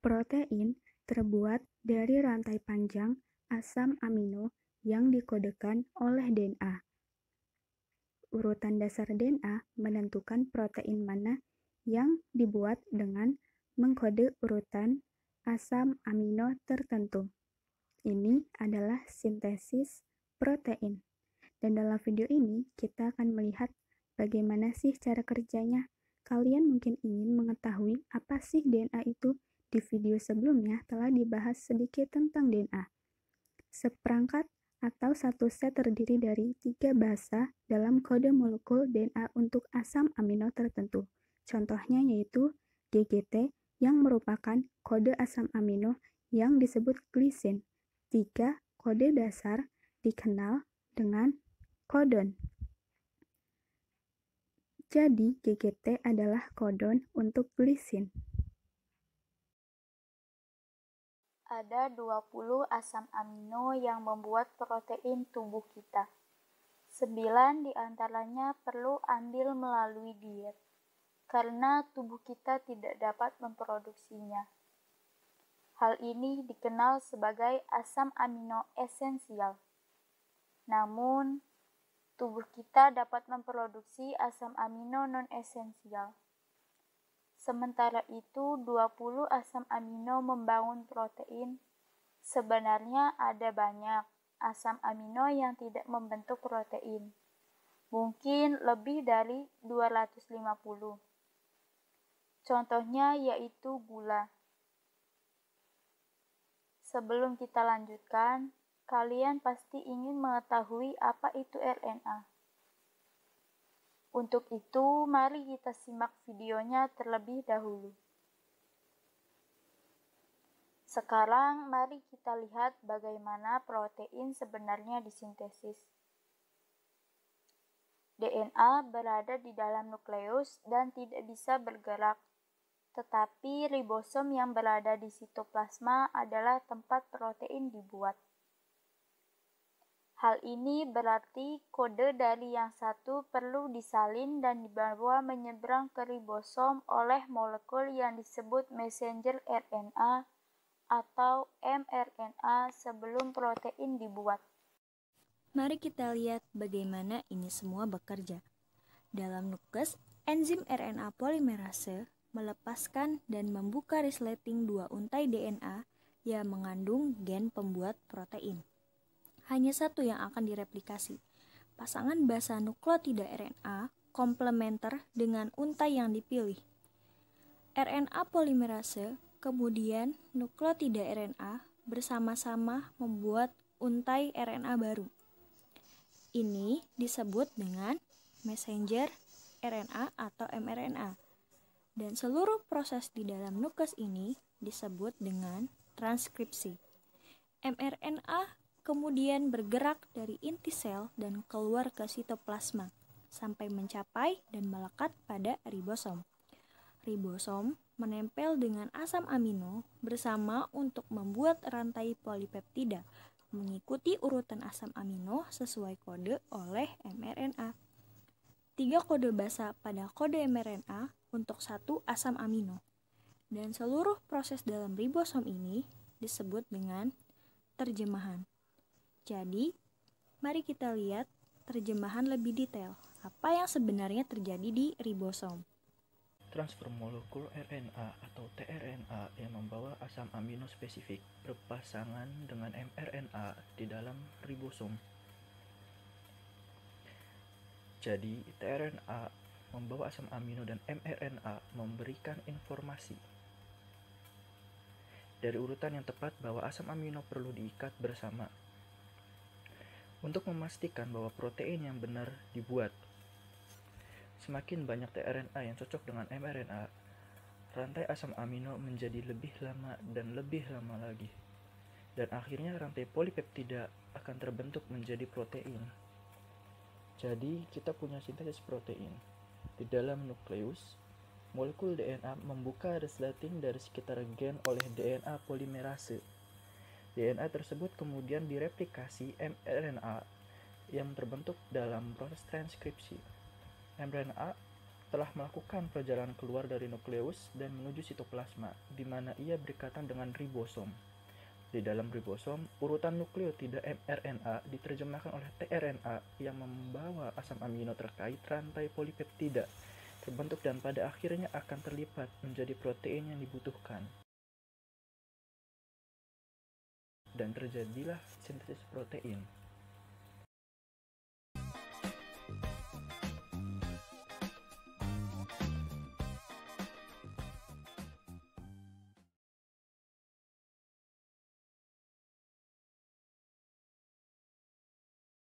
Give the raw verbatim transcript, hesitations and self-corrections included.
Protein terbuat dari rantai panjang asam amino yang dikodekan oleh D N A. Urutan dasar D N A menentukan protein mana yang dibuat dengan mengkode urutan asam amino tertentu. Ini adalah sintesis protein. Dan dalam video ini kita akan melihat bagaimana sih cara kerjanya. Kalian mungkin ingin mengetahui apa sih D N A itu? Di video sebelumnya telah dibahas sedikit tentang D N A. Seperangkat atau satu set terdiri dari tiga bahasa dalam kode molekul D N A untuk asam amino tertentu. Contohnya yaitu G G T yang merupakan kode asam amino yang disebut glisin. Tiga kode dasar dikenal dengan kodon. Jadi G G T adalah kodon untuk glisin. Ada dua puluh asam amino yang membuat protein tubuh kita. Sembilan di antaranya perlu ambil melalui diet, karena tubuh kita tidak dapat memproduksinya. Hal ini dikenal sebagai asam amino esensial. Namun, tubuh kita dapat memproduksi asam amino non-esensial. Sementara itu, dua puluh asam amino membangun protein. Sebenarnya ada banyak asam amino yang tidak membentuk protein. Mungkin lebih dari dua ratus lima puluh. Contohnya yaitu gula. Sebelum kita lanjutkan, kalian pasti ingin mengetahui apa itu R N A. Untuk itu, mari kita simak videonya terlebih dahulu. Sekarang, mari kita lihat bagaimana protein sebenarnya disintesis. D N A berada di dalam nukleus dan tidak bisa bergerak, tetapi ribosom yang berada di sitoplasma adalah tempat protein dibuat. Hal ini berarti kode dari yang satu perlu disalin dan dibawa menyeberang ke ribosom oleh molekul yang disebut messenger R N A atau mRNA sebelum protein dibuat. Mari kita lihat bagaimana ini semua bekerja. Dalam nukleus, enzim R N A polimerase melepaskan dan membuka resleting dua untai D N A yang mengandung gen pembuat protein. Hanya satu yang akan direplikasi. Pasangan basa nukleotida R N A komplementer dengan untai yang dipilih. R N A polimerase, kemudian nukleotida R N A bersama-sama membuat untai R N A baru. Ini disebut dengan messenger R N A atau mRNA. Dan seluruh proses di dalam nukleus ini disebut dengan transkripsi. mRNA kemudian bergerak dari inti sel dan keluar ke sitoplasma sampai mencapai dan melekat pada ribosom. Ribosom menempel dengan asam amino bersama untuk membuat rantai polipeptida mengikuti urutan asam amino sesuai kode oleh mRNA. Tiga kode basa pada kode mRNA untuk satu asam amino. Dan seluruh proses dalam ribosom ini disebut dengan terjemahan. Jadi, mari kita lihat terjemahan lebih detail. Apa yang sebenarnya terjadi di ribosom? Transfer molekul R N A atau tRNA yang membawa asam amino spesifik berpasangan dengan mRNA di dalam ribosom. Jadi, tRNA membawa asam amino dan mRNA memberikan informasi dari urutan yang tepat bahwa asam amino perlu diikat bersama untuk memastikan bahwa protein yang benar dibuat. Semakin banyak tRNA yang cocok dengan mRNA, rantai asam amino menjadi lebih lama dan lebih lama lagi. Dan akhirnya rantai polipeptida akan terbentuk menjadi protein. Jadi, kita punya sintesis protein. Di dalam nukleus, molekul D N A membuka resleting dari sekitar gen oleh D N A polimerase. D N A tersebut kemudian direplikasi mRNA yang terbentuk dalam proses transkripsi. mRNA telah melakukan perjalanan keluar dari nukleus dan menuju sitoplasma, di mana ia berikatan dengan ribosom. Di dalam ribosom, urutan nukleotida mRNA diterjemahkan oleh tRNA yang membawa asam amino terkait rantai polipeptida terbentuk dan pada akhirnya akan terlipat menjadi protein yang dibutuhkan. Dan terjadilah sintesis protein.